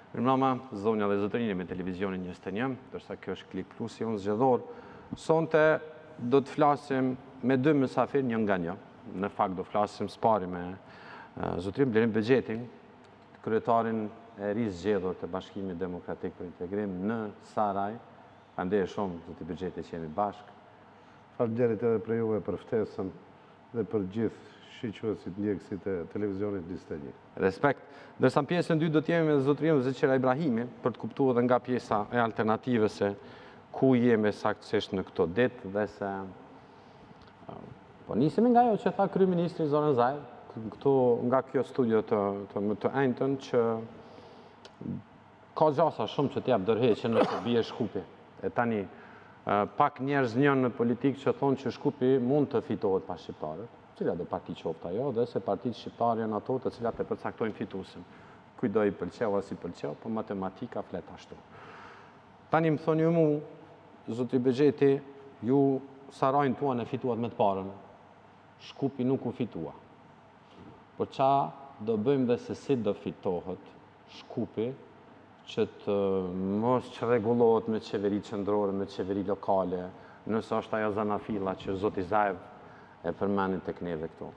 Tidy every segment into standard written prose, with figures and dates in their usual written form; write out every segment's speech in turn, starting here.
Mirëmbrëma, zonja dhe zotërinj me televizionin 21, ndërsa kjo është Klik Plusi, unë zgjedhor. Sonte do të flasim me dy mysafir një nga një. Në fakt do flasim s'pari me zotërin Blerim Bexhetin, kryetarin e ri zgjedhur të Bashkimit Demokratik për Integrim në Saraj. Faleminderit shumë zoti Bexheti që jemi bashkë. Faleminderit edhe për juve për ftesën dhe për gjithë shiqësit ndjekësit e televizionit 21. Respekt. Ndërsa në pjesën 2 do të jemi me zotërin Zeqira Ibrahimi për të kuptuar edhe nga pjesa e alternativës se ku jemi saktësisht në këto ditë dhe se po nisemi nga ajo që tha kryeministri Zoran Zaev këtu nga kjo studio të Ejnëtën që ka gjasa shumë që t'jap dërheqje nëse bie Shkupi. E tani pak njerëz njën në politikë që thonë që Shkupi mund të fitohet pa shqiptarët, cila do parti qoftë ajo, dhe se partitë shqiptare janë ato të cilat e përcaktojnë fituesin. Kujdo i pëlqeu as i pëlqeu, po matematika flet ashtu. Tani më thoni ju mu, zoti Bexheti, ju Sarajin tuan e fituat me të parën. Shkupi nuk u fitua. Por qa do bëjmë dhe se si do fitohet Shkupi që të mos që regulohet me qeveri qendrore, me qeveri lokale, nëse është ajo zanafilla që zoti Zaev e përmenin tek neve këtu.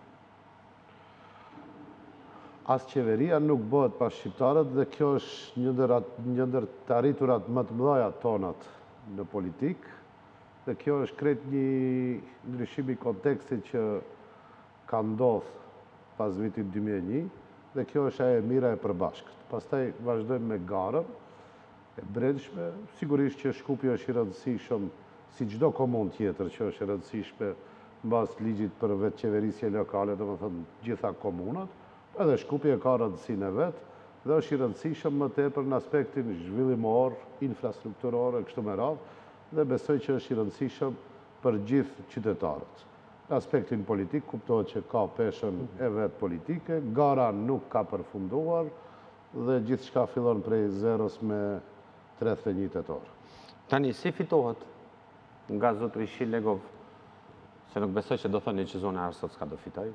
As qeveria nuk bëhet pa shqiptarët dhe kjo është një ndër të arriturat më të mëdha tonat në politikë dhe kjo është krejt një ndryshim i kontekstit që ka ndodhur pas vitit 2001 dhe kjo është ajo e mira e përbashkët. Pastaj vazhdojmë me garën e brendshme, sigurisht që Shkupi është i rëndësishëm si çdo komunë tjetër që është e rëndësishme mbas ligjit për vetë qeverisje lokale, do të thënë gjitha komunat, edhe Shkupi e ka rëndësinë e vetë dhe është i rëndësishëm më tepër në aspektin zhvillimor, infrastrukturor e kështu me radhë, dhe besoj që është i rëndësishëm për gjithë qytetarët. Në aspektin politik kuptohet që ka peshën e vetë politike, gara nuk ka përfunduar dhe gjithçka fillon prej zeros me 31 tetor. Tani, si fitohet nga zotëri Shilegov, se nuk besoj që do thoni që zona Arsot s'ka do fitoj?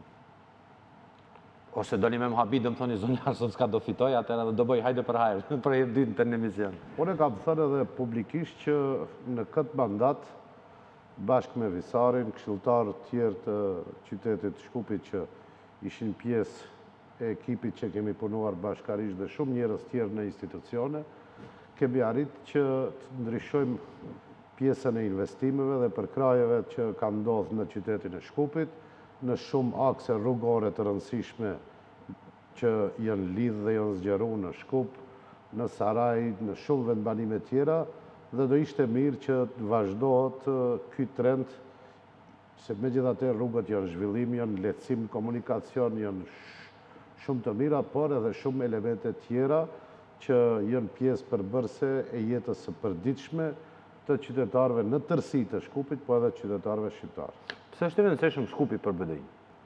Ose do një me më habit do më thoni zona Arsot s'ka do fitoj, atëra do bëj hajde për hajrë, për e dytë të në emision. Unë kam thënë edhe publikisht që në këtë mandat, bashkë me Visarin, këshilltarë tjerë të qytetit Shkupit që ishin pjesë e ekipit që kemi punuar bashkarisht dhe shumë njerëz tjerë në institucione, kemi arrit që të ndryshojmë pjesën e investimeve dhe përkrajeve që ka ndodhur në qytetin e Shkupit, në shumë akse rrugore të rëndësishme që janë lidhë dhe janë zgjeruar në Shkup, në Saraj, në shumë vendbanime tjera, dhe do ishte mirë që të vazhdohet ky trend, se megjithatë rrugët janë zhvillim, janë lehtësim komunikacion, janë shumë të mira, por edhe shumë elemente tjera që janë pjesë përbërëse e jetës së përditshme të qytetarëve në tërësi të Shkupit, po edhe qytetarëve shqiptarë. Pse është i rëndësishëm Shkupi për BDI?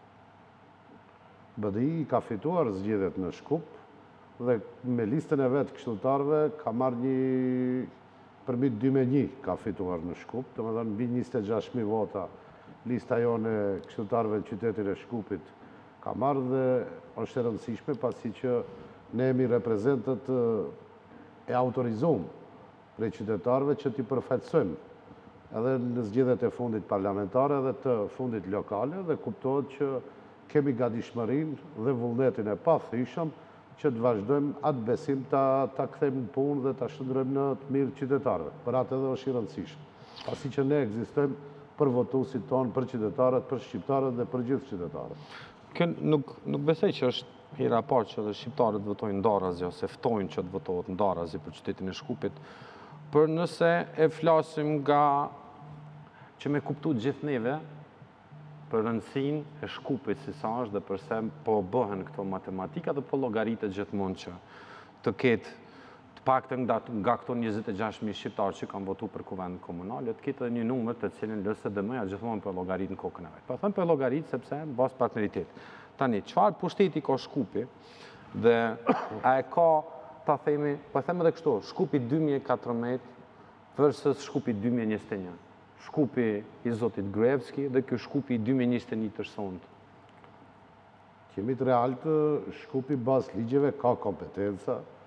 BDI ka fituar zgjedhjet në Shkup dhe me listën e vetë këshilltarëve ka marrë një përmbi 2-1 ka fituar në Shkup, domethënë mbi 26.000 vota lista jone e këshilltarëve në qytetin e Shkupit ka marrë dhe është e rëndësishme pasi që ne jemi reprezentët e autorizuar prej qytetarëve që t'i përfaqësojmë edhe në zgjedhjet e fundit parlamentare dhe të fundit lokale dhe kuptohet që kemi gatishmërinë dhe vullnetin e pathyeshëm që të vazhdojmë atë besim ta kthejmë në punë dhe ta shndrojmë në të mirë qytetarëve. Për atë edhe është i rëndësishëm. Pasi që ne ekzistojmë për votuesit tonë, për qytetarët, për shqiptarët dhe për gjithë qytetarët. Kë nuk besoj që është hera e parë që edhe shqiptarët votojnë ndarazi ose ftojnë që të votohet ndarazi për qytetin e Shkupit, për nëse e flasim nga që me kuptu gjithë neve për rëndësinë e Shkupit si sa është dhe përse po bëhen këto matematika dhe po llogaritet gjithmonë që të ketë të paktën nga këto 26.000 shqiptarë që kanë votuar për kuvend komunal, të ketë edhe një numër të cilin LSDM-ja gjithmonë po llogarit në kokën e vet. Po them po llogarit sepse bazë partneritet. Tani, çfarë pushteti ka Shkupi dhe a e ka ta themi, po them edhe kështu, Shkupi 2014 versus Shkupi 2021. Shkupi i zotit Gruevski dhe ky Shkupi i 2021 të sonit. Kemi të realtë, Shkupi bas ligjeve ka kompetenca,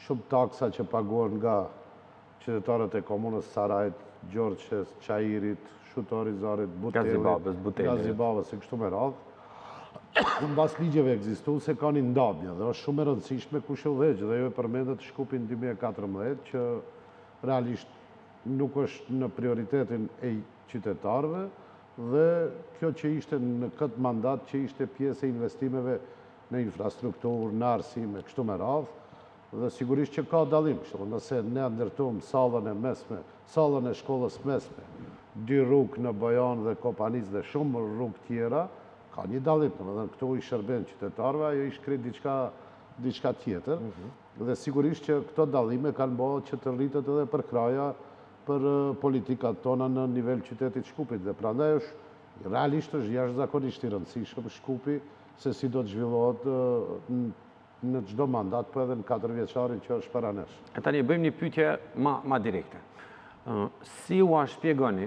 shumë taksa që paguan nga qytetarët e komunës Sarajt, Gjorqes, Qairit, Shutorizarit, Gazibabës, Butelit. Gazibabës e kështu me radhë. Në bas ligjeve ekzistuese ka një ndabje dhe është shumë e rëndësishme kush e udhëheq dhe ju e përmendet Shkupin 2014 që realisht nuk është në prioritetin e qytetarëve dhe kjo që ishte në këtë mandat që ishte pjesë e investimeve në infrastrukturë, në arsim e kështu me radhë dhe sigurisht që ka dallim, nëse ne ndërtojmë sallën e mesme, sallën e shkollës mesme, 2 rrugë në Bojan dhe Kopanis dhe shumë rrugë tjera, ka një dallim, domethënë këtu i shërben qytetarëve, ajo i shkret diçka tjetër. Dhe sigurisht që këto dallime kanë bërë që të rritet edhe përkraja për politikat tona në nivel qytetit Shkupit. Dhe prandaj është realisht është jashtëzakonisht i rëndësishëm Shkupi se si do të zhvillohet në çdo mandat, po edhe në 4 vjeçarin që është para nesh. E tani bëjmë një pyetje ma direkte. Si u shpjegoni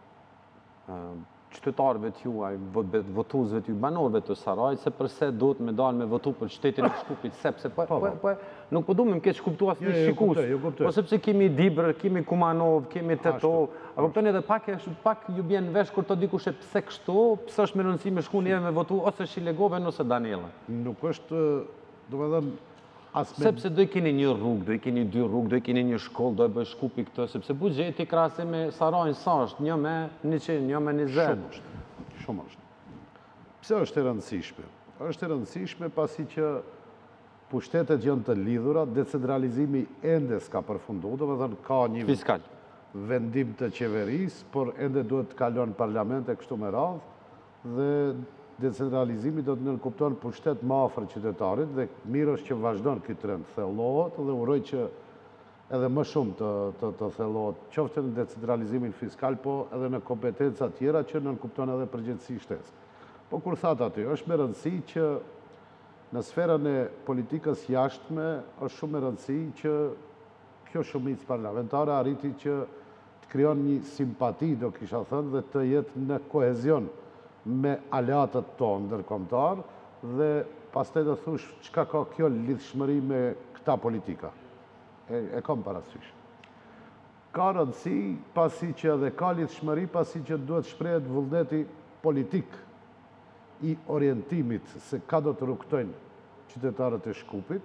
qytetarëve të juaj, votuesve të ju, banorëve të Sarajit, se përse duhet me dalë me votu për qytetin e Shkupit, sepse nuk po du me më keq kuptu asë një shikus, po sepse kemi Dibrë, kemi Kumanov, kemi Tetov, a kuptoni edhe pak ju bjen vesh kur të dikush e pse kështu, pse është me rëndësi me shku njeve me votu, ose Shilegove, ose Daniela. Nuk është, do me dhëmë, sepse do i keni një rrugë, do i keni 2 rrugë, do i keni një shkollë, do i bëj Shkupi këtë, sepse buxheti krahasi me Sarajin sa është, një me 100, një me 20. Shumë është. Pse është e rëndësishme? Është e rëndësishme pasi që pushtetet janë të lidhura, decentralizimi ende s'ka përfunduar, do me thënë ka një fiskal vendim të qeverisë, por ende duhet të kalon parlament e kështu me radhë, dhe decentralizimi do të nënkupton pushtet më afër qytetarit dhe mirë është që vazhdon ky trend, thellohet dhe uroj që edhe më shumë të thellohet, qoftë në decentralizimin fiskal, po edhe në kompetenca tjera që nënkupton edhe përgjegjësi shtesë. Po kur thatë aty, është me rëndësi që në sferën e politikës jashtme është shumë me rëndësi që kjo shumicë parlamentare arriti që të krijon një simpati, do kisha thënë, dhe të jetë në kohezion me aleatët tonë ndërkombëtar dhe pastaj do thush çka ka kjo lidhshmëri me këta politika. E kam parasysh. Ka rëndësi pasi që edhe ka lidhshmëri pasi që duhet shprehet vullneti politik i orientimit se ka do të rrugtojnë qytetarët e Shkupit,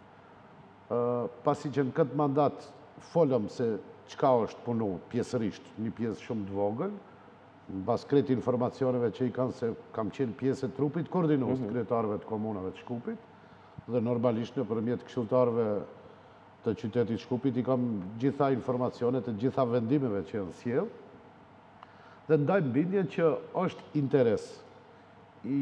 pasi që në këtë mandat folëm se çka është punu pjesërisht, një pjesë shumë të vogël, në bas krejt informacioneve që i kanë se kam qenë pjesë e trupit koordinues të kryetarëve të komunave të Shkupit dhe normalisht në përmjet këshilltarëve të qytetit Shkupit i kam gjitha informacionet e gjitha vendimeve që janë sjell dhe ndajmë bindjen që është interes i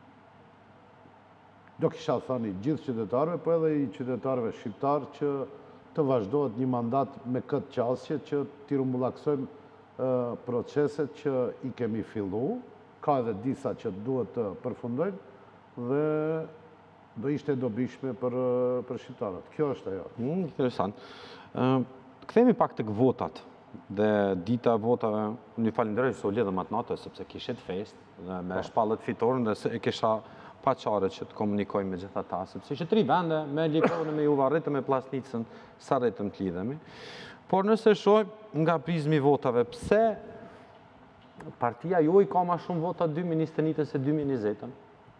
do kisha thënë gjithë qytetarëve, po edhe i qytetarëve shqiptarë që të vazhdohet një mandat me këtë qasje që t'i rumbullaksojmë proceset që i kemi fillu, ka edhe disa që duhet të përfundojnë dhe do ishte dobishme për shqiptarët. Kjo është ajo. Interesant. Kthehemi pak tek votat dhe dita e votave, unë falenderoj se u lidhëm atë natë sepse kishet fest dhe me shpallët fitoren dhe e kisha pa çare që të komunikoj me gjitha ta, sepse ishte 3 vende, me Likovën, me Juva, rritëm me Plasnicën, sa rritëm të lidhemi. Por nëse shohim nga prizmi votave, pse partia juaj ka ma shumë vota 2021 se 2020?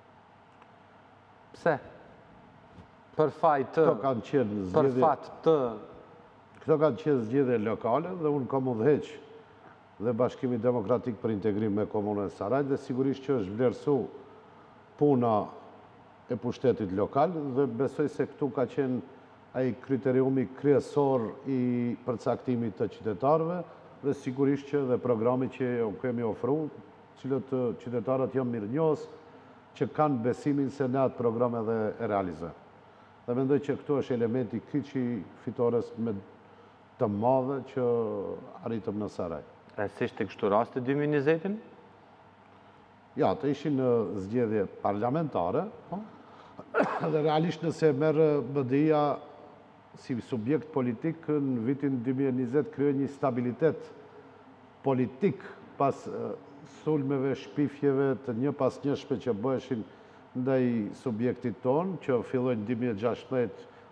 Pse? Për fat të... Këto kanë qenë zgjedhje lokale dhe unë kam udhëheq dhe Bashkimi Demokratik për Integrim me Komunën e Sarajit dhe sigurisht që është vlerësu puna e pushtetit lokal dhe besoj se këtu ka qenë ai kriteriumi kryesor i përcaktimit të qytetarëve dhe sigurisht që dhe programi që kemi ofruar, cilët qytetarët janë mirënjohës, që kanë besimin se ne atë program edhe e realizojmë. Dhe mendoj që këtu është elementi kyç i fitores me të madhe që arritëm në Saraj. E si ishte kështu rasti 2020-in? Ja, të ishin në zgjedhje parlamentare dhe realisht nëse merr BDI-ja si subjekt politik në vitin 2020 krijoi një stabilitet politik pas sulmeve, shpifjeve të një pas njëshme që bëheshin ndaj subjektit tonë, që fillojnë 2016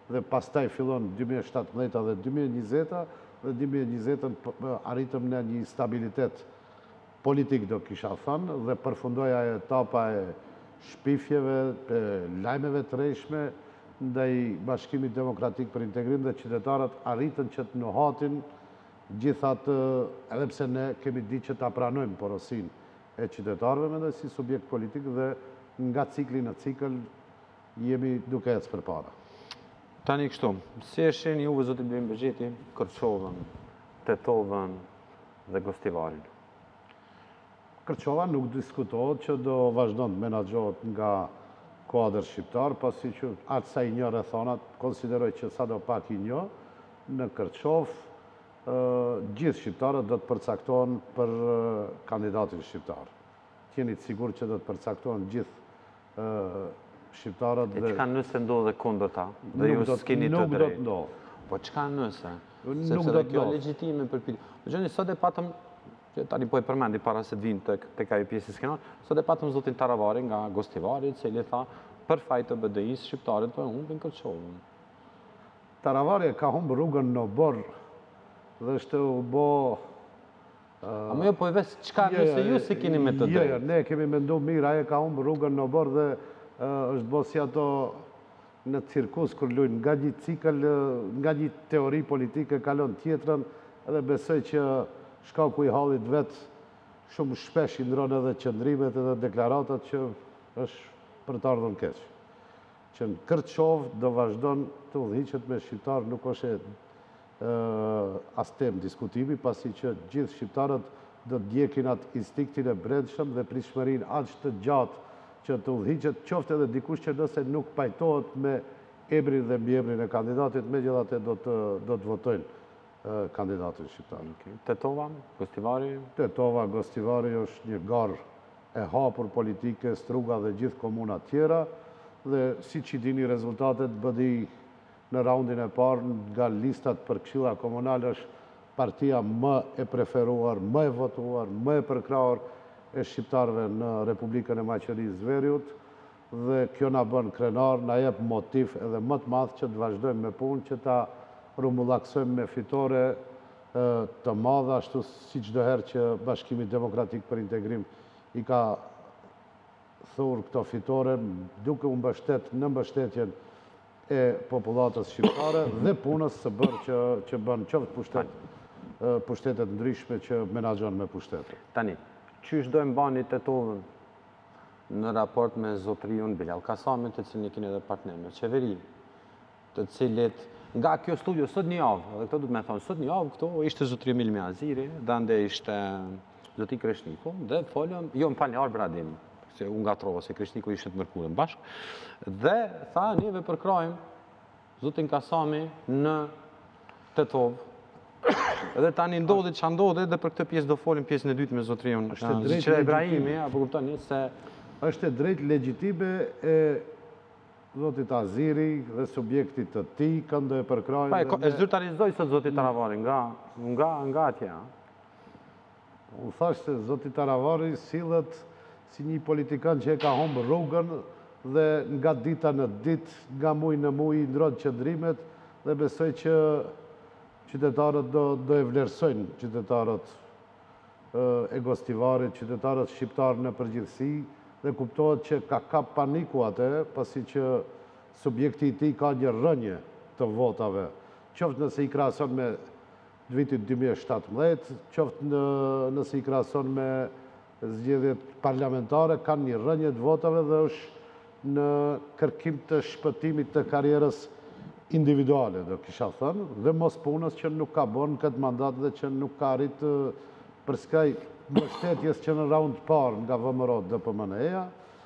dhe pastaj fillon 2017 dhe 2020 dhe 2020 arritëm në një stabilitet politik, do kisha thënë, dhe përfundoja etapa e shpifjeve, e lajmeve të rejshme ndaj Bashkimit Demokratik për Integrim, dhe qytetarët arritën që të nuhatin gjithatë, edhe pse ne kemi di që ta pranojmë porosin e qytetarëve, mendoj si subjekt politik, dhe nga cikli në cikël jemi duke ecë përpara. Tani kështu, si e shihni juve, zoti Blerë Begjeti, Kërçovën, Tetovën dhe Gostivarin? Kërçova nuk diskutohet që do vazhdon të menaxhohet nga kuadër shqiptar, pasi që atë sa i një rrethonat, konsideroj që sa do pak i një, në Kërçovë gjithë shqiptarët do të përcaktohen për kandidatin shqiptar. Jeni të sigurt që do të përcaktohen gjithë shqiptarët. E çka nëse ndodhe kundër ta? Dhe ju s'keni të drejtë? Nuk do të ndodhë. Po çka nëse? Nuk Sepse do dhe të kjo ndodhë. legjitime për pyetje. Po gjeni, sot e patëm, që tani po e përmendi para se të vinë tek ajo pjesë skenar, sot e patëm zotin Taravari nga Gostivari, i cili tha për fajt të BDI-s shqiptarët po e humbin Kërçovën. Taravari ka humbë rrugën në borë dhe është u bo... A më jo, po e vesh çka nëse ju se keni me të drejtë? Jo, ne kemi mendu mirë, aje ka humbë rrugën në borë dhe është bo si ato në cirkus kër lujnë, nga një cikël, nga një teori politike kalon tjetrën, edhe besoj që shkaku i hallit vetë shumë shpesh i ndronë edhe qëndrimet edhe deklaratat që është për të ardhën keq. Që në Kërçovë do vazhdon të udhëhiqet me shqiptar, nuk është as tem diskutimi, pasi që gjithë shqiptarët do të djekin atë instiktin e brendshëm dhe pritshmërinë aq të gjatë që të udhëhiqet, qoftë edhe dikush që nëse nuk pajtohet me emrin dhe mbiemrin e kandidatit, megjithatë do të votojnë kandidatin shqiptar. Tetova, Gostivari? Tetova, Gostivari është një garë e hapur politike, Struga dhe gjithë komuna tjera, dhe si që dini rezultatet BDI në raundin e parë nga listat për këshilla komunale është partia më e preferuar, më e votuar, më e përkrahur e shqiptarëve në Republikën e Maqedonisë Veriut, dhe kjo na bën krenar, na jep motiv edhe më të madh që të vazhdojmë me punë, që ta rumbullaksojmë me fitore të madhe, ashtu si çdo herë që Bashkimi Demokratik për Integrim i ka thurë këto fitore, duke u mbështet në mbështetjen e popullatës shqiptare dhe punës së bërë që bën qoftë pushtetet ndryshme që menaxhon me pushtetet. Tani, qysh dojmë bani Tetovën në raport me zotriun Bilal Kasami, të cilin e keni edhe partner në qeveri, të cilit nga kjo studio sot një javë, dhe këto du të me thonë, sot një javë këto ishte zotri Milmi Aziri, dande ishte zotri Kreshniku, dhe folëm, jo më falni Arber Adim, se unë nga trova, se Kreshniku ishte të mërkurën bashkë, dhe tha neve përkrajmë zotin Kasami në Tetovë, edhe tani ndodhit që ndodhit, dhe për këtë pjesë do folim pjesën e dytë me zotriun Zicira Ibrahimi, apo kuptoni se... është e drejt legjitime e zotit Aziri dhe subjektit të ti, këndo e përkrajnë... Pa, e zyrtarizdoj sot zotit Taravari, nga atje. Unë thash se zotit Taravari sillet si një politikan që e ka humbë rrugën dhe nga dita në ditë, nga muj në muj, ndrodh qëndrimet, dhe besoj që qytetarët do e vlerësojnë, qytetarët e Gostivarit, qytetarët shqiptarë në përgjithësi, dhe kuptohet që ka kap paniku atë, pasi që subjekti i tij ka një rënje të votave, qoftë nëse i krahason me vitin 2017, qoftë nëse i krahason me zgjedhjet parlamentare, kanë një rënje të votave dhe është në kërkim të shpëtimit të karrierës individuale, do kisha thënë, dhe mos punës që nuk ka bën këtë mandat dhe që nuk ka arrit për skaj mbështetjes që në raund të parë nga VMRO DPMNE-ja,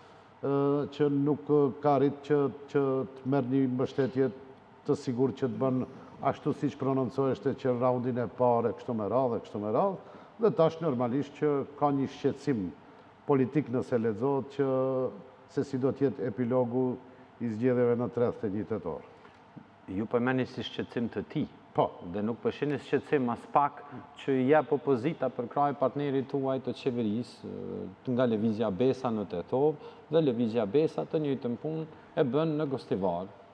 që nuk ka arrit që të merr një mbështetje të sigurt që të bën ashtu siç prononcoheshte që në raundin e parë kështu me radhë, dhe tash normalisht që ka një shqetësim politik nëse lexohet që se si do të jetë epilogu i zgjedhjeve në 31 tetor. Ju përmeni si shqetësim të ti, po, dhe nuk përshini shqetësim as pak që jep opozita për kraj partnerit tuaj të qeverisë, nga Lëvizja Besa në Tetovë dhe Lëvizja Besa të njëjtën punë e bën në Gostivar.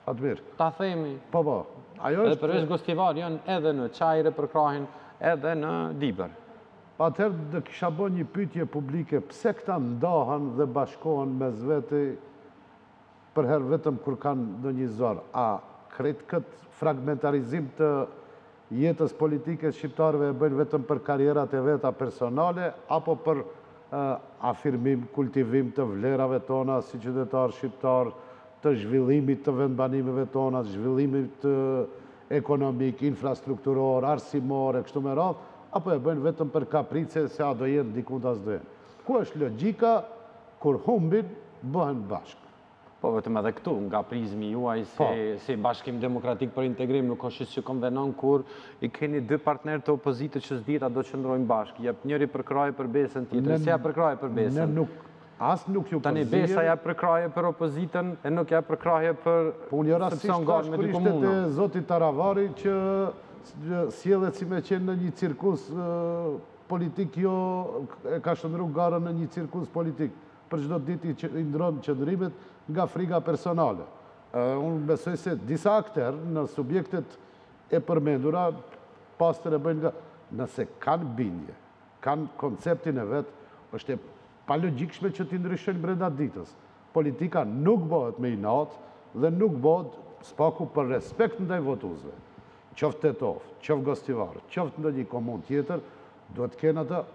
Atë mirë. Ta themi. Po. Ajo Edhe është... përveç Gostivar janë edhe në Çajre përkrahin, edhe në Diber. Atëherë dhe kisha bo një pyetje publike, pse këta ndahen dhe bashkohen me zveti për herë vetëm kur kanë në një zorë? A kretë këtë fragmentarizim të jetës politike shqiptarëve e bëjnë vetëm për karierat e veta personale, apo për afirmim, kultivim të vlerave tona si qytetarë shqiptarë, të zhvillimit të vendbanimeve tona, zhvillimit ekonomik, infrastrukturor, arsimor, e kështu me radhë, apo e bëjnë vetëm për kaprice se a do jenë dikund as do jenë. Ku është logjika kur humbin bëhen bashkë? Po, vetëm edhe këtu, nga prizmi juaj si Bashkim Demokratik për Integrim, nuk është që konvenon kur i keni dy partnerë të opozitët që s'dita do qëndrojnë bashkë. Jep njëri për kraje për besën tjetër, si ja për kraje për besën. Asë nuk ju tani besa ja për kraje për opozitën, e nuk ja për kraje për... Po unë rastisht kashkërisht e Zotit Taravari që sjellet si me qenë në një cirkus politik, jo e ka shëndru garën në një cirkus politik. Për çdo ditë i ndronë qëndrimet nga friga personale. Unë besoj se disa akter në subjektet e përmendura, pastër e bëjnë nga... Nëse kanë bindje, kanë konceptin e vetë, është e pa logjikshme që t'i ndryshojnë brenda ditës. Politika nuk bëhet me inat dhe nuk bëhet spaku për respekt ndaj votuesve. Qoftë Tetov, qoftë Gostivar, qoftë ndonjë komunë tjetër, duhet të kenë atë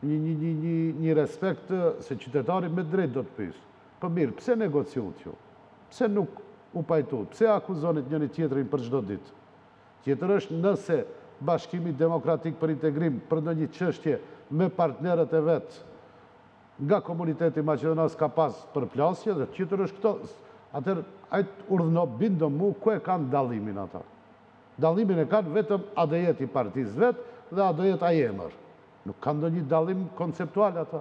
një respekt se qytetari me drejt do të pyesë. Po mirë, pse negociut ju? Pse nuk u pajtuat? Pse akuzonit njëri tjetrin për çdo ditë? Tjetër është nëse Bashkimi Demokratik për Integrim për ndonjë çështje me partnerët e vet nga komuniteti Maqedonas ka pas përplasje, dhe tjetër është këto. Atëherë, ajtë urdhëno bindo mu, ku e kanë dallimin ata? Dallimin e kanë vetëm a do jetë i partisë vetë dhe a do jetë a jemër. Nuk kanë ndonjë dallim konceptual ata.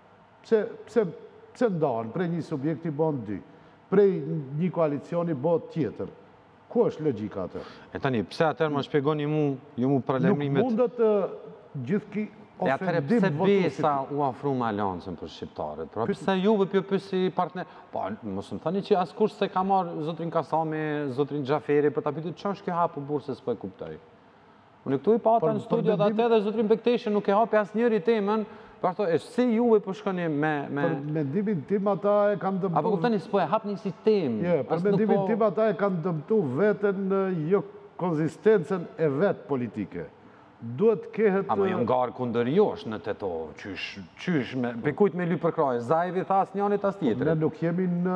Pse ndahen, prej një subjekti bëhen dy, prej një koalicioni bëhet tjetër. Ku është logjika atë? E tani, pse atëherë më shpjegoni mu, ju mu pralemimet... Nuk mundët gjithki e atëre pse besa u afru me alancën për shqiptarët? Pra pse juve pyesi partner... Po, mos më thani që askush se ka marrë zotrin Kasami, zotrin Xhaferi, për ta pyetur ç'është është kjo hapu bursës, po e kuptoj. Unë këtu i pata në studio dhe atë dhe zotrin Bekteshi nuk e hapi asnjëri temën, për ato, si juve po shkoni me... Për mendimin tim ata e kanë dëmtu... Apo kuptoni, s'po e hapni si temë. Për mendimin tim ata e kanë dëmtu veten jo konzistencën e vetë politike. Duhet kehet... Ama ju ngarë kundër josh në Tetov, qysh, pe kujt me ly për kraje, Zajevi tha as njanit as tjetërit. Ne nuk jemi në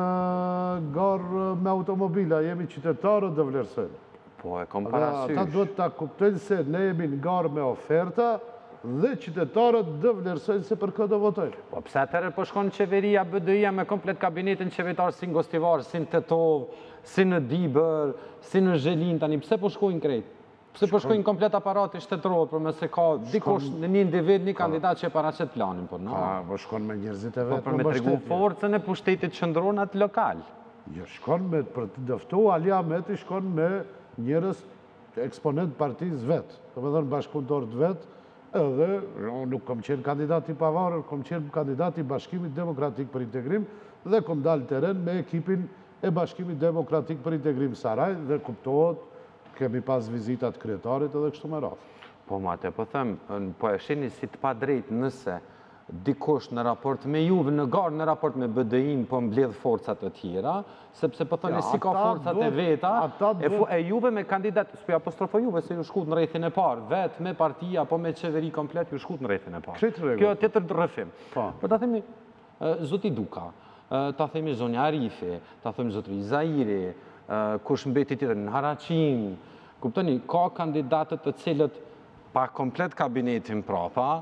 garë me automobila, jemi qytetarët dhe vlerësojnë. Po e kom parasysh. Ata duhet ta kuptojnë se ne jemi në garë me oferta dhe qytetarët dhe vlerësojnë se për këtë do votojnë. Po pse atëherë po shkon qeveria BDI-a me komplet kabinetin qevetar si në Gostivar, si në Tetov, si në Diber, si në Zhelin, tani pse po shkojnë krejt? Pse po shkojnë komplet aparati shtetëror, për mëse ka dikush në një individ, një kandidat që e paraqet planin, por no. Po shkon me njerëzit e vetë. Po për me tregu forcën e pushtetit qendror në atë lokal. Jo, shkon me për të dëftu, Alia Meti shkon me njerëz eksponent partisë vetë, domethënë bashkëpunëtorët vetë, edhe nuk kom qenë kandidat i pavarur, kom qenë kandidat i Bashkimit Demokratik për Integrim dhe kom dalë teren me ekipin e Bashkimit Demokratik për Integrim Saraj dhe kuptohet kemi pas vizitat kryetarit edhe kështu me radhë. Po mate, po them, po e sheni si të pa drejt nëse dikush në raport me juve, në garë në raport me BDI-n, po mbledh forcat të tjera, sepse po thoni si ka forcat e veta, e juve me kandidat, s'po apostrofo juve se ju shkut në rrethin e parë, vetë me partia, po me qeveri komplet, ju shkut në rrethin e parë. Kjo e tjetër rrëfim. Po ta themi Zoti Duka, ta themi Zonja Arifi, ta themi Zotri Zairi, kush mbeti tjetër në Haraqin, kuptoni, ka kandidatët të cilët pa komplet kabinetin prapa,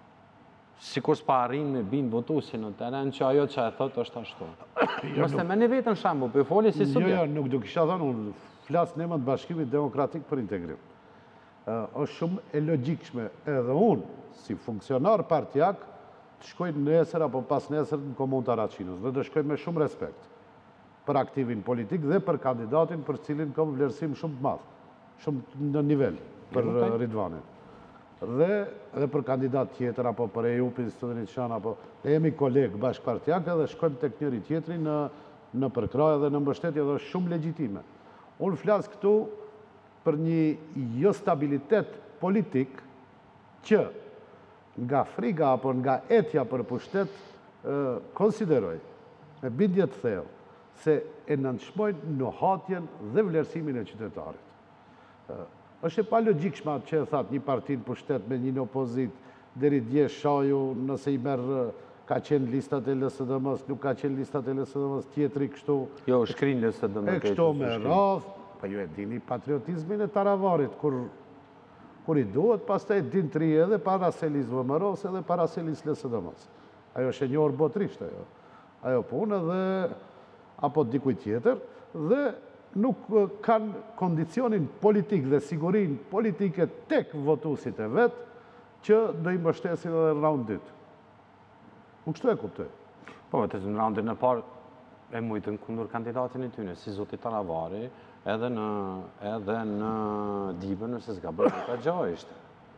sikur s'pa arrin me bind votuesi në teren që ajo që e thot është ashtu. Mëse me një vetën shambu, për foli si subjekt. Jo, nuk do kisha thënë, unë flasë në emën Bashkimit Demokratik për Integrim. është shumë e logjikshme edhe unë, si funksionar partijak, të shkoj nesër apo pas nesër në komunë të Haraqinës, dhe të shkoj me shumë respekt për aktivin politik dhe për kandidatin për cilin kam vlerësim shumë të madhë, shumë në nivel për Ridvanin. Dhe për kandidat tjetër, apo për EUP-in, Studinit Shan, apo ne jemi kolegë bashkëpartijak edhe shkojmë tek njëri tjetri në përkraje dhe në mbështetje dhe është shumë legjitime. Unë flasë këtu për një jo stabilitet politik që nga friga apo nga etja për pushtet konsideroj me bindje të thellë se e nënshmojnë nuhatjen dhe vlerësimin e qytetarit. Është e pa logjikshme atë që e thatë një parti në pushtet me një në opozit, deri dje shaju nëse i merë ka qenë listat e LSDM-s, nuk ka qenë listat e LSDM-s, tjetri kështu. Jo, shkrin LSDM. E kështu me radh, pa ju e dini patriotizmin e Taravarit, kur i duhet, pas të e din të rije edhe Paraselis VMRO-s edhe Paraselis LSDM-s. Ajo është e njohur botrisht, ajo punë dhe apo dikuj tjetër, dhe nuk kanë kondicionin politik dhe sigurin politike tek votusit e vetë, që do i mbështesin edhe në raund 2. Unë kështu e kuptoj. Po, të në raundin e parë e mujtën kundur kandidatin e tyne, si Zoti Taravari, edhe në Dibën, nëse s'ka bërë ka gjë ishte.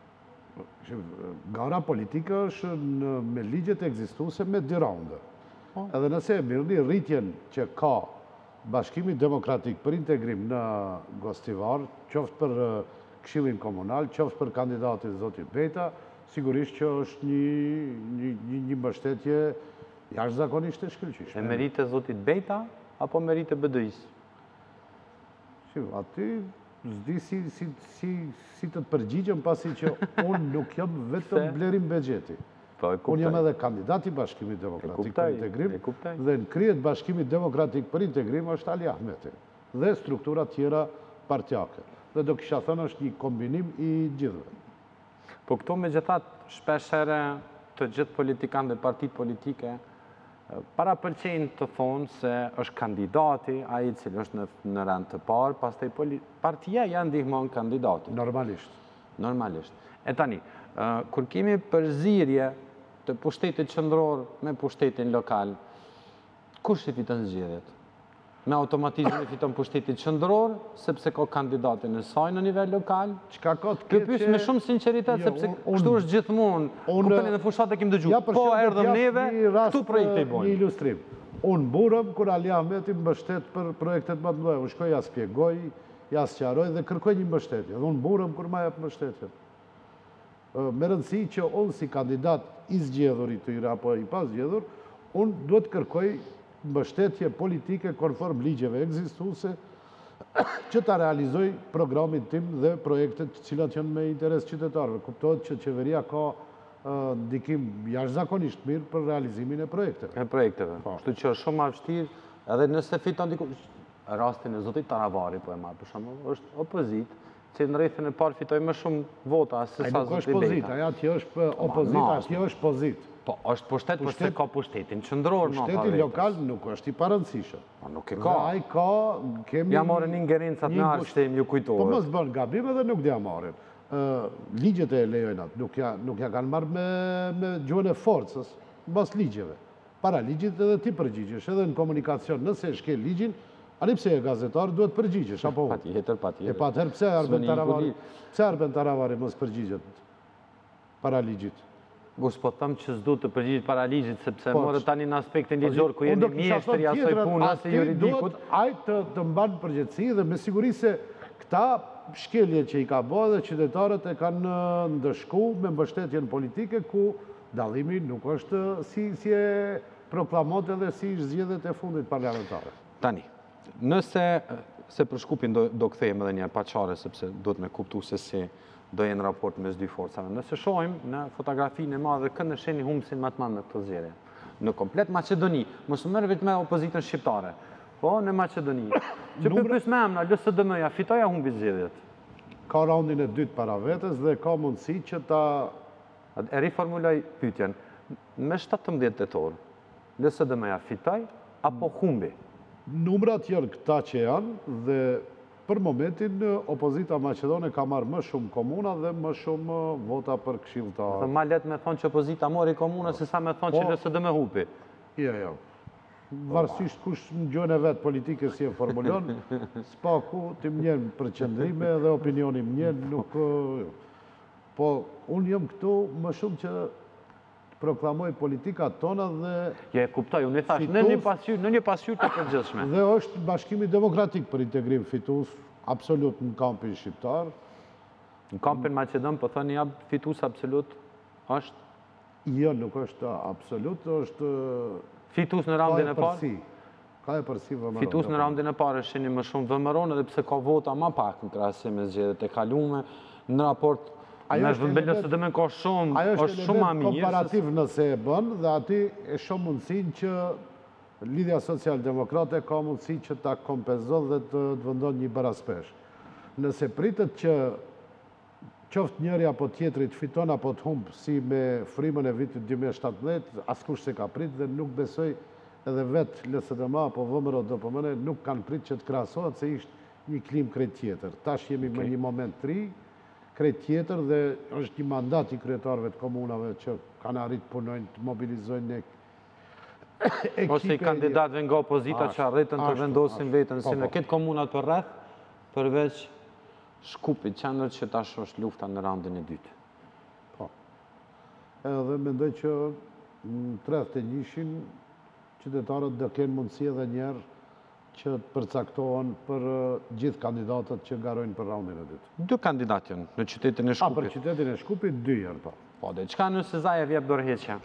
Gara politike është me ligjet ekzistuese me 2 raunde. Edhe nëse e mirëni rritjen që ka Bashkimi Demokratik për integrim në Gostivar, qoftë për Këshillin Komunal, qoftë për kandidatin Zotit Beta, sigurisht që është një mbështetje jashtëzakonisht e shkëlqyeshme. E merite Zotit Beta apo merite BDI-s? Aty s'di si të të përgjigjem pasi që unë nuk jam vetëm blerim Bexheti. Unë jam edhe kandidati Bashkimit Demokratik për integrim dhe në kryet Bashkimit Demokratik për integrim është Ali Ahmeti dhe strukturat tjera partjake. Dhe do kisha thënë është një kombinim i gjithëve. Po këto me gjithat shpeshere të gjithë politikan dhe partit politike para përqenjë të thonë se është kandidati a i cilë është në rend të parë, pas të i partia janë ndihmon kandidati. Normalisht. E tani, kur kemi përzirje të pushtetit qëndror me pushtetin lokal, kush i fiton zgjedhjet? Me automatizëm i fiton pushtetit qëndror, sepse ka kandidatin e saj në nivel lokal? Këpys me shumë sinceritet, sepse kështu është gjithmonë, kuptoni në fushat e kim dëgju, po erdhëm neve, këtu projekte i bojnë. Një ilustrim. Unë burëm, kur Ali Ahmeti mbështet për projektet më të mëdha, unë shkoj, ja spjegoj, ja sqaroj dhe kërkoj një mbështetje. Dhe unë burëm kur ma jep mbështetjen. Me rëndësi që unë si kandidat i zgjedhur i tyre apo i pas zgjedhur, unë duhet kërkoj mbështetje politike konform ligjeve ekzistuese që ta realizoj programin tim dhe projektet cilat janë me interes qytetarëve. Kuptohet që qeveria ka ndikim jashtëzakonisht mirë për realizimin e projekteve. Kështu që është shumë ma vështirë, edhe nëse fiton diku rastin e Zotit Taravari, po e marrë për shembull, është opozit, që në rrethin e parë fitoj më shumë vota se sa Zoti Beta. Nuk është pozit, aja tjo është opozit, atjo është pozit. Po, është pushtet, përse ka pushtetin qëndror në pushtetin lokal nuk është i parëndësishëm. Nuk e ka. Ai ka, kemi... Ja morën ingerencat në arshtem, ju kujtohet. Po mos bën gabim edhe nuk dhe ja marën. Ligjet e lejojnë atë, nuk ja kanë marrë me gjuhën e forcës, bas ligjeve. Para ligjit edhe ti përgjigjesh, edhe në komunikacion, nëse e shkel ligjin, ani pse e gazetar duhet përgjigjesh, apo? Patjetër. E patëherë pse Arben Taravari mos përgjigjet para ligjit? Gus, po thëmë që s'du të përgjigjet para ligjit, sepse morë tani në aspektin ligjor, ku jeni mjeshtër i asoj puna se juridikut. Ajtë të mbanë përgjithsi dhe me siguri se këta shkelje që i ka bo dhe qytetarët e kanë ndëshku me mbështetjen politike, ku dallimi nuk është si e proklamote dhe si zgjedhjet e fundit parlamentare. Tani, nëse se për shkupin do kthejmë edhe një paqare, sepse do të me kuptu se si do jenë raport mes dy forcave. Nëse shojmë në fotografinë e madhe, kënë sheni humësin më të madh në këtë zgjedhje. Në komplet Macedoni, mos merr vetëm me opozitën shqiptare, po në Macedoni. Që pyes me emra, LSDM-ja fitoja humbi zgjedhjet. Ka raundin e dytë para vetes dhe ka mundësi që ta e riformuloj pyetjen. Me 17 tetor, LSDM-ja fitoj apo humbi? Numrat janë këta që janë dhe për momentin, opozita Macedone ka marrë më shumë komuna dhe më shumë vota për këshilltar. Dhe ma let me thonë që opozita mori komuna, se sa me thonë që LSDM hupi. Jo. Varsisht kush në gjuhën e vetë politike si e formulon, s'paku ti mnjen për qëndrime dhe opinioni mnjen, nuk... Po, unë jam këtu më shumë që proklamoj politikat tona dhe... Jo, e kuptoj, unë i thash, në një pasqyrë të përgjithshme. Dhe është Bashkimi Demokratik për integrim fitus, absolut në kampin shqiptar. Në kampin Maqedon, po thoni ja fitus absolut është? Jo, nuk është absolut, është... Fitus në raundin e parë? Ka e përsi vëmëron. Fitus në raundin e parë është një më shumë vëmëron, edhe pse ka vota ma pak në krahasim me zgjedhjet e kalume, në raport me vëmbelës të dëmen ka shumë, është shumë ma mirë. Ajo është element komparativ nëse e bën, dhe ati e shumë mundësin që Lidhja Social-Demokrate ka mundësi që ta kompenzon dhe të vendon një baraspesh. Nëse pritet që qoftë njëri apo tjetrit fiton apo të humbë si me frymën e vitit 2017, askush se ka prit dhe nuk besoj edhe vetë LSDM apo VMRO-DPM nuk kanë prit që të krahasohet se ishte një klim krejt tjetër. Tash jemi me një moment të ri, krejt tjetër dhe është një mandat i kryetarëve të komunave që kanë arrit punojnë të mobilizojnë ekipe... Ose i kandidatëve nga opozita që arritën të vendosin vetën si në këtë komunat për rreth, përveç Shkupit, qendër që tash është lufta në raundin e dytë. Po. Edhe mendoj që në 31-shin qytetarët do kenë mundësi edhe njerë që të përcaktohen për gjithë kandidatët që garojnë për raundin e dytë. 2 kandidatë janë në qytetin e Shkupit. Për qytetin e Shkupit 2 janë, po. Po, dhe qka nëse Zajev jep dorëheqja?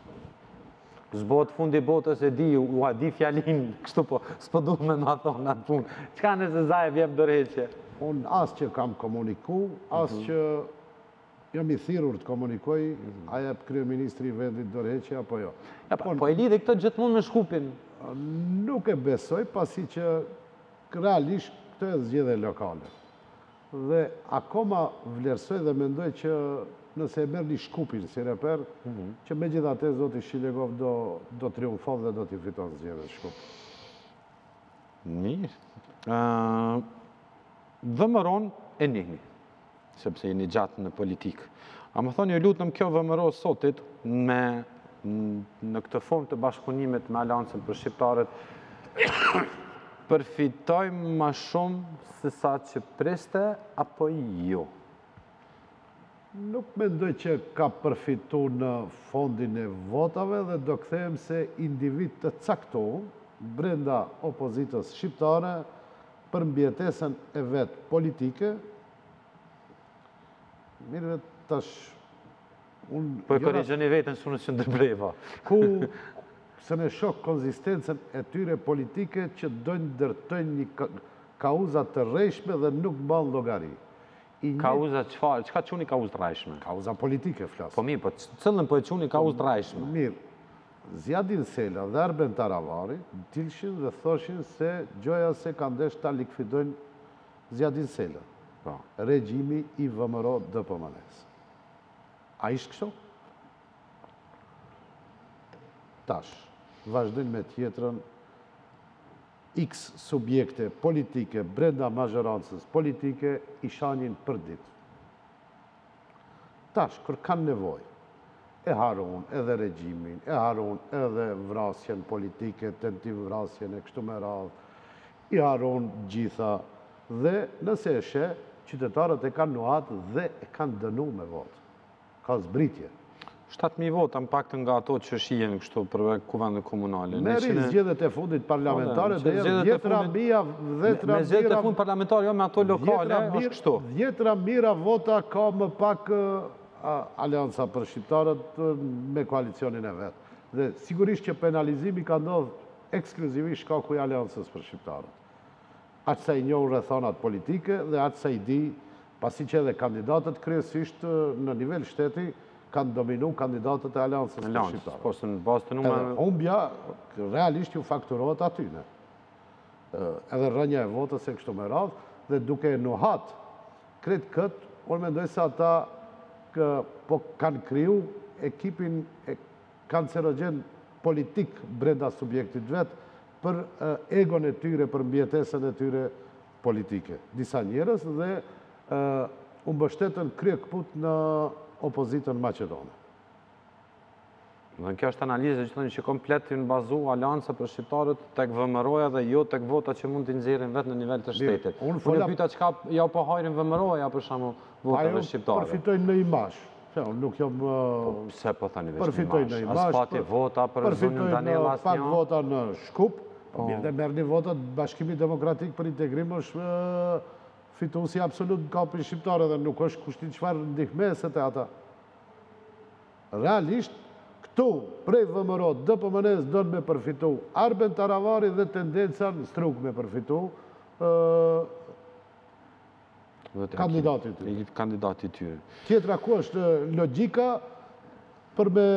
Zbot fundi botës e di, u a di fjalin, kështu po, s'po du me nga thonë atë punë. Qka nëse Zajev jep dorëheqja? Unë asë që kam komuniku, asë që jam i thirur të komunikoj, a jep kryeministri i vendit dorëheqja, apo jo. Po e lidhe këtë gjithmonë me Shkupin? Nuk e besoj, pasi që realisht këtë e zgjedhje lokale. Dhe akoma vlerësoj dhe mendoj që nëse e merë një Shkupin si reper, që me gjithate zoti Shilegov do triumfon dhe do t'i fiton zgjedhjet Shkup. Mirë. VMRO-n e njihni, sepse jeni gjatë në politikë. A më thoni, lutëm kjo VMRO sotit në këtë formë të bashkëpunimit me Aleancën për Shqiptarët, përfitojmë ma shumë se sa që priste, apo jo? Nuk mendoj që ka përfitu në fondin e votave dhe do kthehem se individ të caktuar brenda opozitës shqiptare për mbjetesën e vetë politike. Mirë tash... Po e korrigjoni vetën së në që ndërbreva. Ku se ne shok konzistencen e tyre politike që dojnë dërtojnë një kauzat të rrejshme dhe nuk banë logari. Kauza qëfar? Qëka quni kauzë të rrejshme? Kauza politike, flasë. Po mirë, po cëllën po e quni kauzë të rrejshme? Mirë. Zjadin Sela dhe Arben Taravari dilshin dhe thoshin se gjoja se ka ndesh ta likvidojnë Zjadin Sela. Regjimi i VMRO-DPM-s. A ishtë kështu? Tash, vazhdojnë me tjetrën X subjekte politike brenda mazhorancës politike i shanin për ditë. Tash, kër kanë nevoj, e haron edhe regjimin, e haron edhe vrasjen politike, tentiv vrasjen e kështu me radhë, i haron gjitha dhe nëse e she, qytetarët e kanë nuatë dhe e kanë dënu me votë. Ka zbritje. 7.000 vota në pak të nga ato që shijen kështu për kuvendë komunale. Meri zgjedhjet e fundit parlamentare dhe dhjetra mira... Me zgjedhjet e fundit parlamentare, jo me ato lokale, është kështu. Dhjetra mira vota ka më pak Aleanca për Shqiptarët me koalicionin e vetë. Dhe sigurisht që penalizimi ka ndodhë ekskluzivisht shkaku i Aleancës për Shqiptarët. Aqë sa i njohë rrethonat politike dhe aqë sa i di, pasi që edhe kandidatët kryesisht në nivel shteti, kanë dominu kandidatët e Aleancës për Shqiptarët. Po, së në bastë të numër... Edhe humbja, realisht ju fakturohet atyne. Edhe rënja e votës e kështu me radhë, dhe duke e nuhat, kretë këtë, unë mendoj se ata po kanë kriju ekipin kancerogen politik brenda subjektit vetë për egon e tyre, për mbjetesën e tyre politike. Disa njerës dhe unë mbështetën krye këput në opozitën Maqedone. Dhe kjo është analizë që që komplet të në bazu Aleanca për Shqiptarët tek VMRO-ja dhe jo tek vota që mund të nxjerrin vetë në nivel të shtetit. Unë pyeta çka ja po hajrin VMRO-ja për shembull votave shqiptare. Ajo përfitojnë në imazh. Unë nuk jam... Pse po thani veç Përfitoj në Imash? Imash. As pati vota për zonin Daniel Përfitoj pak asnjë? vota në Shkup. Mirë dhe merë një votat Bashkimi Demokratik për Integrim është fituesi absolut në kapin shqiptare dhe nuk është kushtit çfarë ndihmeset e ata. Realisht, këtu, prej VMRO, DPMN-s do me përfitu Arben Taravari dhe tendenca në Struk me përfitu Kandidati tyre. Tjetra ku është logjika për me...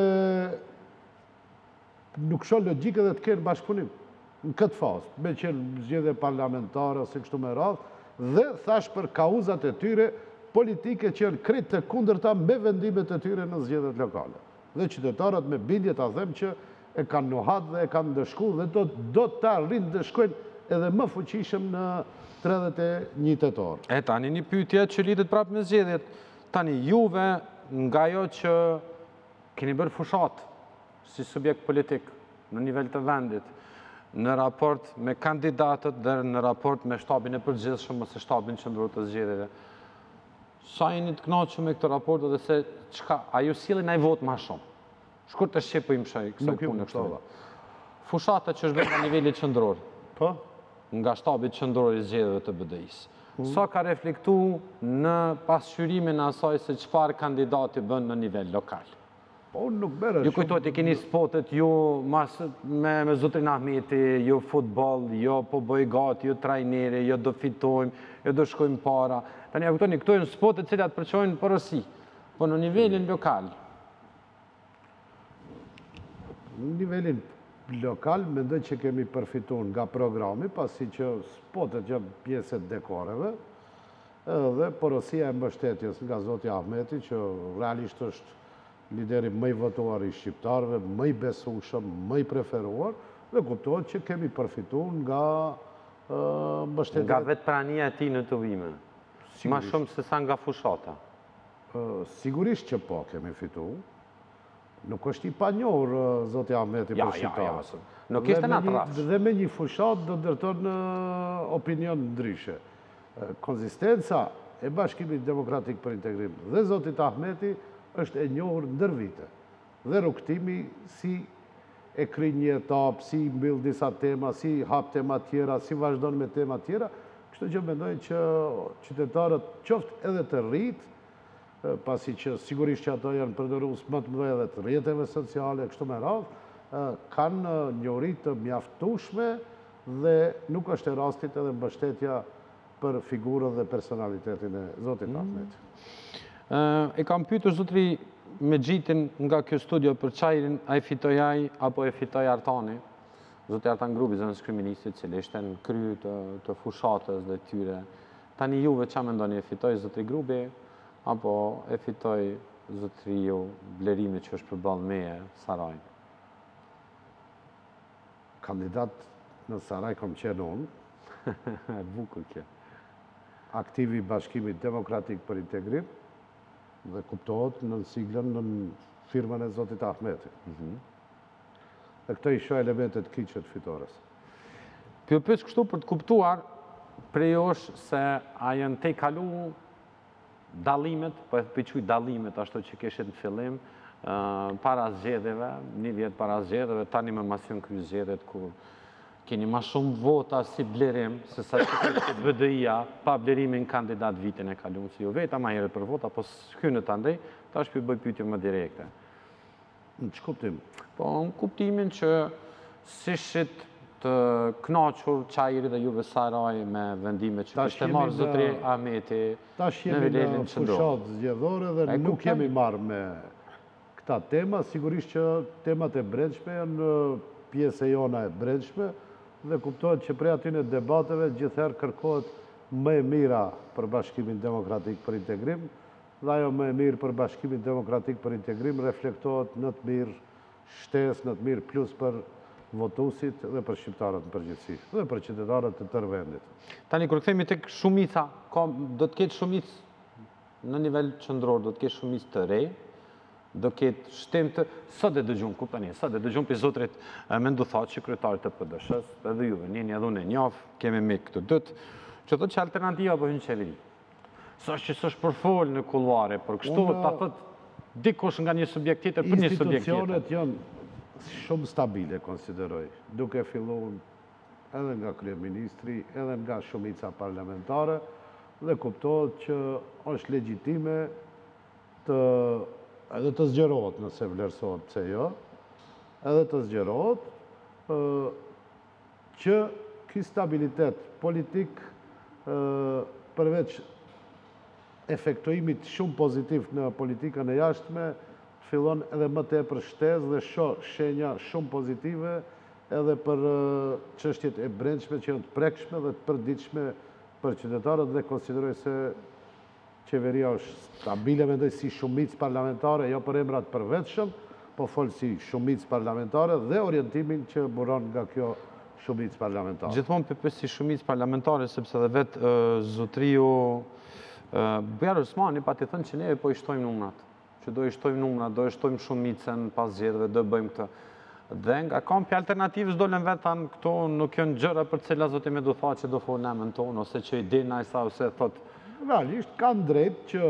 Nuk shoh logjike dhe të kenë bashkëpunim në këtë fazë, me qenë zgjedhje parlamentare ose kështu me radhë, dhe thash për kauzat e tyre politike që janë krejt të kundërta me vendimet e tyre në zgjedhjet lokale. Dhe qytetarët me bindje ta them që e kanë nuhat dhe e kanë ndëshku dhe do të arrin ndëshkojnë edhe më fuqishëm në 31 tetor. E tani një pyetje që lidhet prapë me zgjedhjet. Tani juve nga ajo që keni bërë fushat si subjekt politik në nivel të vendit, në raport me kandidatët dhe në raport me shtabin e përgjithshëm ose shtabin qendror të zgjedhjeve. Sa jeni të kënaqur me këtë raport dhe se çka a ju sillni ai vot më shumë? Shkurt të shqipojmë kësaj pune kështu. Fushata që është bërë në nivelin qendror. Po? Nga shtabi qendror i zgjedhjeve të BDI-s. Sa ka reflektuar në pasqyrimin e asaj se çfarë kandidati bën në nivel lokal? Po, unë nuk bere. Ju kujtojt e keni spotet, ju me Zotrin Ahmeti, ju futbol, jo po bëj gati, jo trajneri, jo do fitojmë, jo do shkojmë para. Tani, ja kujtojnë, këto janë spotet cilat përqojnë porosi, po në nivelin lokal. Në nivelin lokal, mendoj që kemi përfituar nga programi, pasi që spotet janë pjesët dekoreve, dhe porosia e mbështetjes nga Zoti Ahmeti, që realisht është lideri më i votuar i shqiptarëve, më i besueshëm, më i preferuar, dhe kuptohet që kemi përfituar nga mbështetja. Nga vetë prania e tij në tuvime, ma shumë se sa nga fushata. Sigurisht që po kemi fituar. Nuk është i panjohur Zoti Ahmeti për shqiptarët. Nuk ishte në atë rafsh. Dhe me një fushat do ndërton opinion ndryshe. Konzistenca e Bashkimit Demokratik për Integrim dhe Zotit Ahmeti është e njohur ndër vite. Dhe rrugtimi si e kry një etapë, si mbyll disa tema, si hap tema tjera, si vazhdon me tema tjera, kështu që mendoj që qytetarët qoftë edhe të rritë, pasi që sigurisht që ato janë përdorus më të mëdha edhe të rrjeteve sociale, kështu me radhë, kanë njohuri të mjaftueshme dhe nuk është e rastit edhe mbështetja për figurën dhe personalitetin e Zotit Ahmeti. E kam pyetur Zotri Mexhitin nga kjo studio për çajrin, a e fitoj ai apo e fitoj Artani? Zoti Artan Grupi, zëvendës kryeministit, cili ishte në krye të fushatës dhe tyre. Tani juve ç'a mendoni, e fitoj Zotri Grupi apo e fitoj Zotriu Blerimi që është përballë meje Saraj? Kandidat në Saraj kom qenë unë. E bukur kjo. Aktivi Bashkimit Demokratik për Integrim, dhe kuptohet në siglën në firmën e Zotit Ahmeti. Dhe këto isho elementet kyçet fitores. Pyes kështu për të kuptuar prej është se a janë te kalu dallimet, po e përquj dallimet ashtu që kishit në fillim, para zgjedhjeve, një vjet para zgjedhjeve, tani më mas janë kryer zgjedhjet ku keni ma shumë vota si Blerim, se sa që kështë BDI-a, pa Blerimin kandidat vitin e kaluar, si ju veta ma herët për vota, po s'hynë të andej, ta është për bëj pyetje më direkte. Në që kuptim? Po, në kuptimin që si shit të knaqur qajri dhe juve Saraj me vendime që kështë e marë Zotri Ahmeti në nivelin qëndror. Ta jemi në fushat zgjedhore dhe nuk jemi marrë me këta tema, sigurisht që temat e brendshme janë pjesë e jona e brendshme, dhe kuptohet që prej atyne debateve gjithherë kërkohet më e mira për Bashkimin Demokratik për Integrim, dhe ajo më e mirë për Bashkimin Demokratik për Integrim reflektohet në të mirë shtesë, në të mirë plus për votuesit dhe për shqiptarët në përgjithësi, dhe për qytetarët të tërë vendit. Tani, kur kthehemi tek shumica, do të ketë shumicë në nivel qendror, do të ketë shumicë të re, do ketë shtem të... Sot e dëgjum, kuptani, sot e dëgjum për Zotrit Mendu Thaçi, kryetarit të PD-s, edhe juve, njeni edhe unë e njoh, kemi me këtë dët, që thotë që alternativa po hyn qeveri. Sa që s'është përfol në kulluare, por kështu ta thot dikush nga një subjekt tjetër për një subjekt tjetër. Institucionet janë shumë stabile, konsideroj, duke filluar edhe nga kryeministri, edhe nga shumica parlamentare, dhe kuptohet që është legjitime edhe të zgjerohet nëse vlerësohet pse jo, edhe të zgjerohet që ky stabilitet politik përveç efektuimit shumë pozitiv në politikën e jashtme, fillon edhe më tepër shtesë dhe shenja shumë pozitive edhe për çështjet e brendshme që janë të prekshme dhe të përditshme për qytetarët, dhe konsideroj se qeveria është stabile, mendoj si shumicë parlamentare, jo për emrat përvetshëm, po fol si shumicë parlamentare dhe orientimin që buron nga kjo shumicë parlamentare. Gjithmonë për si shumicë parlamentare, sepse dhe vetë zotriu Bujar Osmani pa të thënë që ne po i shtojmë numrat, që do i shtojmë numrat, do i shtojmë shumicën pas zgjedhjeve, do bëjmë këtë. Dhe nga kampi alternativës dolen vetan këto nuk janë gjëra për cila zoti me do tha që do folën emën tonë, ose që i din ai sa ose thot. Realisht kanë drejt që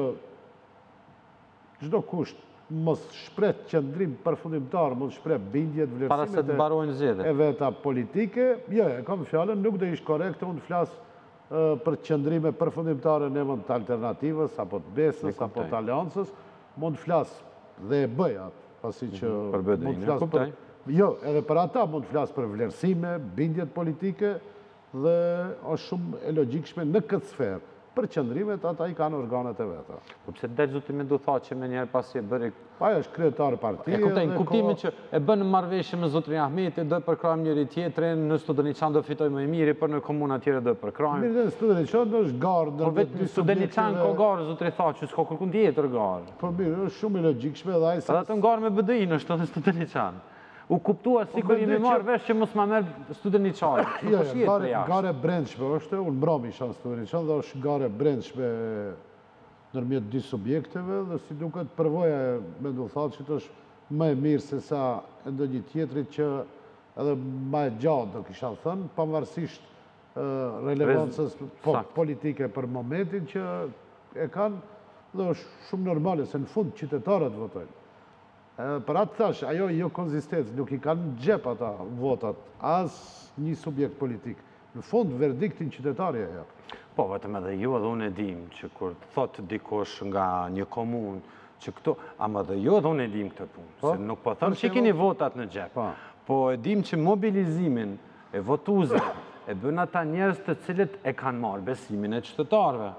çdo kusht mos shpreh qëndrim përfundimtar, mos shpreh bindjet, para se të mbarojnë zgjedhjet e veta politike. Jo, kam fjalën, nuk do ish korrekte unë flas për qëndrime përfundimtare në emën të alternativës, apo të besës, apo të aleancës, mund të flas dhe e bëj atë, pasi që mund të flas për... Jo, edhe për ata mund të flas për vlerësime, bindjet politike, dhe është shumë e logjikshme në këtë sferë. Për qëndrimet, ata i kanë organet e veta. Po pse del zoti me do tha që me njerë pasi e bëri... Pa është kryetar partie... E kuptojnë, kuptimin që e bënë marrëveshje me zotrin Ahmeti, do e përkrajmë njëri tjetrin, në Studeniçan do fitoj më i miri, për në komuna tjere do e përkrajmë. Mirë, në Studeniçan është garë... Por vetë në Studeniçan ka garë, zotri tha që s'ka kërkun tjetër garë. Po mirë, është shumë i logjikshme dhe ajse... Edhe të garë me BDI-në është të Studeniçan. U kuptua si kur jemi marrë vesh që mos ma merë Studeniçan. Gare brendshme është, unë mbrami isha në Studeniçan dhe është gare brendshme nërmjet dy subjekteve, dhe si duket përvoja me ndu thatë që të është më e mirë se sa ndonjë tjetrit që edhe më e gjatë do kisha thënë, pavarësisht relevancës politike për momentin që e kanë, dhe është shumë normale se në fund qytetarët votojnë. Për atë thash, ajo jo konzistencë, nuk i kanë gjep ata votat, as një subjekt politik. Në fund, verdiktin qytetarja e japë. Po, vetëm edhe ju edhe unë e dim që kur thotë dikush nga një komunë, që këto, ama edhe ju edhe unë e dim këtë punë, se nuk po thëmë që i keni votat në gjep. Po, e dim që mobilizimin e votuze e bën ata njerëz të cilët e kanë marrë besimin e qytetarëve.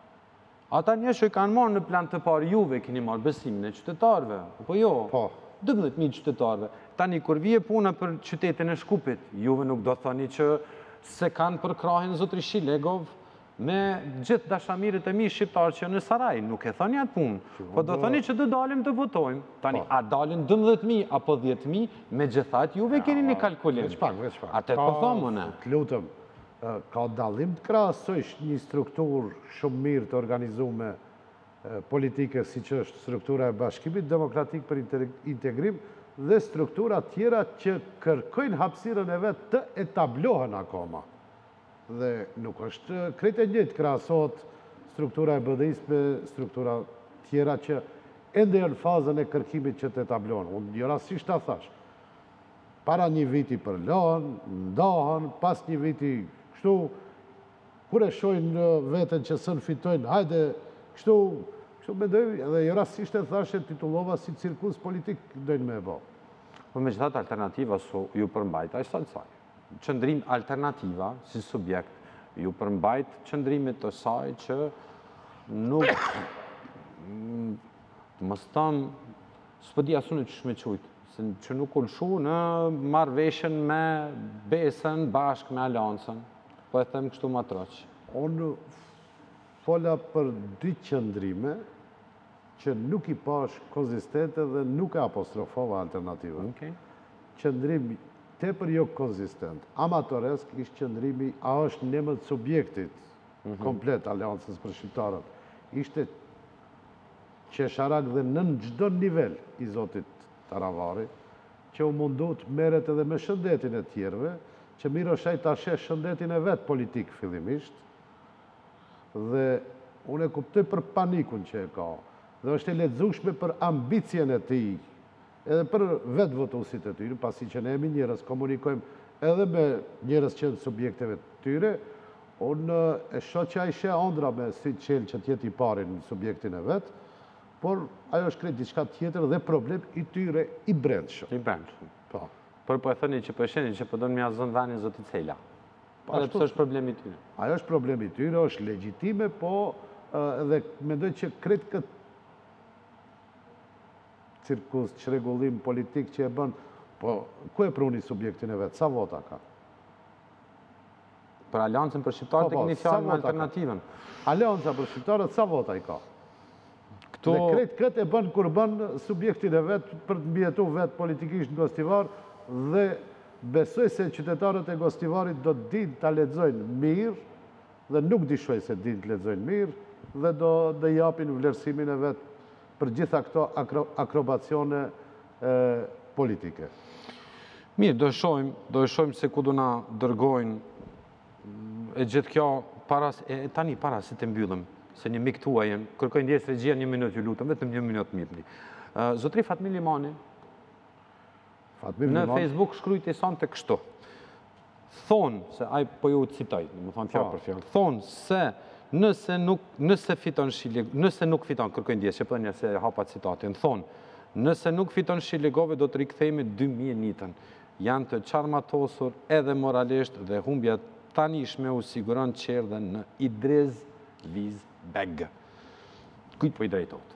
Ata njerëz që i kanë marrë në plan të parë, juve keni marrë besimin e qytetarëve, apo jo? Po. 12.000 qytetarëve. Tani kur vije puna për qytetin e Shkupit, juve nuk do thoni që se kanë përkrahin zotri Shilegov me gjithë dashamirët e mi shqiptarë që në Saraj. Nuk e thoni atë punë, po do thoni që do dalim të votojmë. Tani, a dalin 12.000 apo 10.000, me gjithat juve keni një kalkulim. Veç pak. Atë po thomë ne. Të lutëm, ka dalim të krahasojsh një strukturë shumë mirë të organizume politike, si që është struktura e Bashkimit Demokratik për Integrim, dhe struktura tjera që kërkojnë hapësirën e vetë të etablohen akoma. Dhe nuk është krejt e njëjtë krahasohet struktura e BDI-s me struktura tjera që ende janë fazën e kërkimit që të etablohen. Unë jo rastisht ta thash. Para një viti përlohen, ndahen, pas një viti kështu, kur e shojnë veten që sën fitojnë, hajde, kështu mendoj, edhe jo rastisht e thashe titullova si cirkus politik dojnë me e bo. Po me gjithat alternativa ju përmbajt, a i saj. Qëndrim alternativa, si subjekt, ju përmbajt qëndrimit të saj që nuk, më stëm, s'po di asu në që shme qujtë, që nuk ullshu në marrëveshjen me besën bashkë me aleancën, po e them kështu ma troq. Unë fola për dy qëndrime që nuk i pash konzistente dhe nuk e apostrofova alternativa. Qëndrim tepër jo konzistent, amatoresk, ishtë qëndrimi a është në emër të subjektit komplet aleancës për shqiptarët. Ishte qesharak dhe në çdo nivel i zotit Taravari, që u mundu të meret edhe me shëndetin e tjerve, që mirë është ai ta shesh shëndetin e vetë politik fillimisht, dhe unë e kuptoj për panikun që e ka. dhe është e lexueshme për ambicien e tij, edhe për vetë votuesit e tyre, pasi që ne jemi njerëz, komunikojmë edhe me njerëz që janë subjekteve të tyre, unë e shoh që ai sheh ëndra me sy të qelë që t'jetë i pari në subjektin e vet, por ajo është krejt diçka tjetër dhe problem i tyre i brendshëm. I brendshëm. Po. Por po e thoni që po sheni që po do në mja zonë vani zoti Cela. Edhe pse është problemi i tyre. Ajo është problemi i tyre, është legjitime, po edhe mendoj që krejt këtë cirkus, çrregullim politik që e bën, po ku e pruni subjektin e vet, sa vota ka? Për Aleancën për shqiptarët e keni fjalë me alternativën. Aleanca për shqiptarët sa vota i ka? Dhe krejt këtë e bën kur bën subjektin e vet për të mbijetuar vet politikisht në Gostivar dhe besoj se qytetarët e Gostivarit do të dinë ta lexojnë mirë dhe nuk di shoj se dinë të lexojnë mirë dhe do japin vlerësimin e vet për gjitha këto akrobacione politike. Mirë, do e shohim se ku do na dërgojnë e gjithë kjo tani para se të mbyllim, se një mik tuaj jenë, kërkoj ndjes regjia 1 minutë, ju lutëm, vetëm 1 minutë mirë. Zotri Fatmir Limani, në Facebook shkrujti son të kështu. Thonë, se aj po ju citoj, më thonë fjallë për fjallë, thonë se nëse fiton nëse nuk fiton, kërkoj ndjes, që përnja se hapa citatin, thonë, nëse nuk fiton Shilegove, do të rikthejme 2001-ën. Janë të qarmatosur edhe moralisht dhe humbja tanishme u siguron qerdhe në Idriz Vizbeg. Kujt po i drejtohet?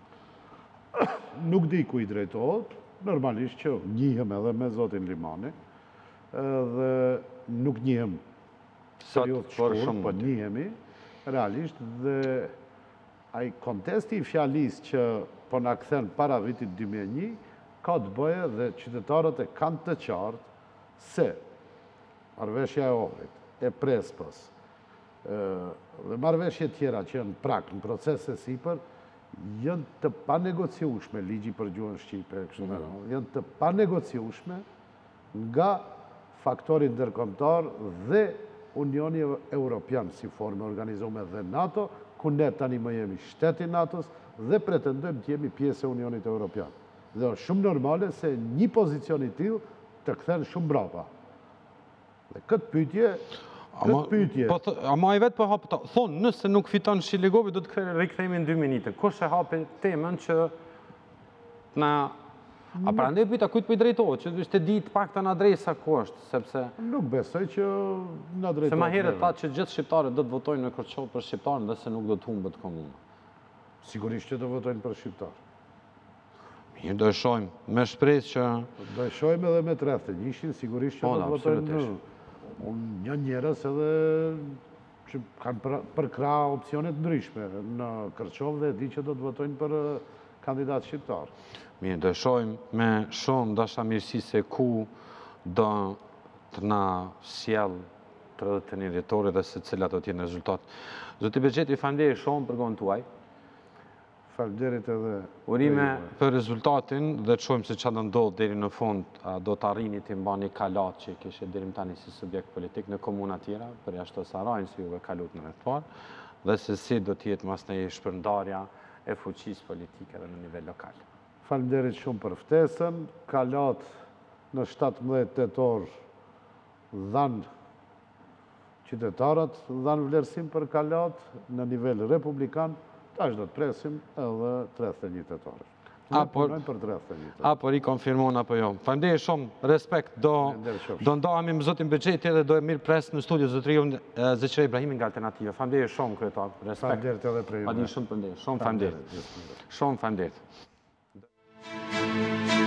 Nuk di ku i drejtohet, normalisht që njihem edhe me zotin Limani, dhe nuk njihem seriosisht shkurt, po njihemi realisht dhe ai kontesti i fjalis që po na kthen para vitit 2001 ka të bëjë dhe qytetarët e kanë të qartë se marrëveshja e Ohrit, e Prespës, dhe marrëveshje tjera që janë prak në procese sipër, janë të panegociueshme, ligji për gjuhën shqipe, janë të panegociueshme nga faktori ndërkombëtar dhe Unioni Evropian si formë organizuar dhe NATO, ku ne tani më jemi shteti i NATO-s dhe pretendojmë të jemi pjesë e Unionit Evropian. Dhe është shumë normale se një pozicion i tillë të kthen shumë brapa. Dhe këtë pyetje Ama i vetë po hapë, thonë, nëse nuk fiton Shilegovi, do të rikthejmë në 2001. Kush e hape temën që na... A pra ndaj pyta, kujt po i drejtohet, që ishte ditë pak të në adresa ku është, sepse... Nuk besoj që në drejtohet. Se ma herët ta që gjithë shqiptarët do të votojnë në Kërçov për shqiptarën dhe se nuk do të humbet komuna. Sigurisht që do votojnë për shqiptarë. Mirë, do e shojmë, me shpresë që... Do e shojmë edhe me të rrethë, njëshin, sigurisht që do të votojnë në... Unë një njerës edhe që kanë përkra opcionet ndryshme në Kërçov dhe di që do të votojnë për kandidat shqiptar. Mirë, do e shojmë me shumë dashamirësi se ku do të na sjell 31 dhjetori dhe se cilat do t'jenë rezultat. Zoti Bexheti, faleminderit shumë për gojën tuaj. Faleminderit edhe urime për rezultatin dhe të shohim se çfarë do ndodh deri në fund, do të arrini të mbani kalat që kishte deri më tani si subjekt politik në komuna tjera, për jashtë Sarajin si juve kalut në rreth parë, dhe se si do të jetë masnej shpërndarja e fuqisë politike edhe në nivel lokal. Faleminderit shumë për ftesën. Kalat në 17 tetor dhanë qytetarët, dhanë vlerësim për kalat në nivel republikan. Tash do të presim edhe 31 tetor. Ne punojmë për 31 tetor. Apo rikonfirmon apo jo. Faleminderit shumë, respekt. Do ndahemi me zotin Bexheti dhe do e mirë pres në studio zotriun Zeqira Ibrahimi nga Alternativa. Faleminderit shumë kryetar. Respekt. Faleminderit edhe për ju. Shumë faleminderit. Shumë faleminderit.